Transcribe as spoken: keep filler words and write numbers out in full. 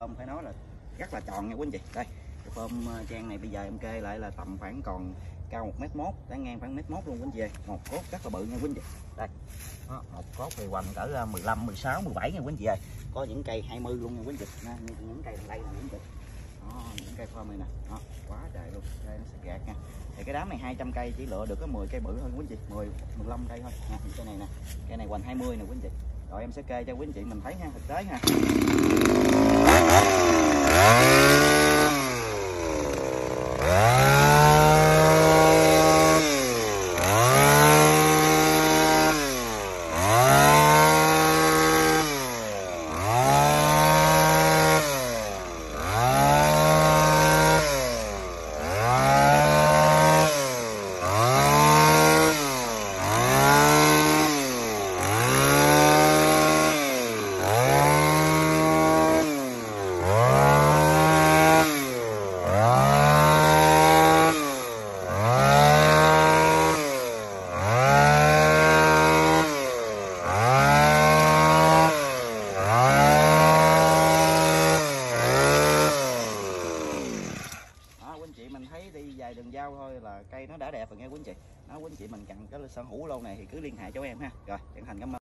Phơm phải nói là rất là tròn nha quý anh chị. Đây cái phơm trang này bây giờ em kê lại là tầm khoảng còn cao một mét mốt, tán ngang khoảng mét mốt luôn quý anh chị ơi. Một cốt rất là bự nha quý anh chị. Đây đó, một cốt thì hoành cỡ mười lăm, mười sáu, mười bảy nha quý anh chị ơi. Có những cây hai mươi luôn nha quý anh chị. Nè, những cây đây nè quý anh chị. Đó, những cây phơm này nè, đó, quá trời luôn. Đây nó sẽ gạt nha. Thì cái đám này hai trăm cây chỉ lựa được có mười cây bự thôi quý anh chị, mười, mười lăm cây thôi. Nè, cây này nè, cây này hoành hai mươi nè quý anh chị. Rồi em sẽ kê cho quý anh chị mình thấy ha, thực tế ha. Mình thấy đi vài đường giao thôi là cây nó đã đẹp rồi nghe quý anh chị. Đó quý anh chị mình cần cái sở hữu lô này thì cứ liên hệ cho em ha. Rồi chân thành cảm ơn.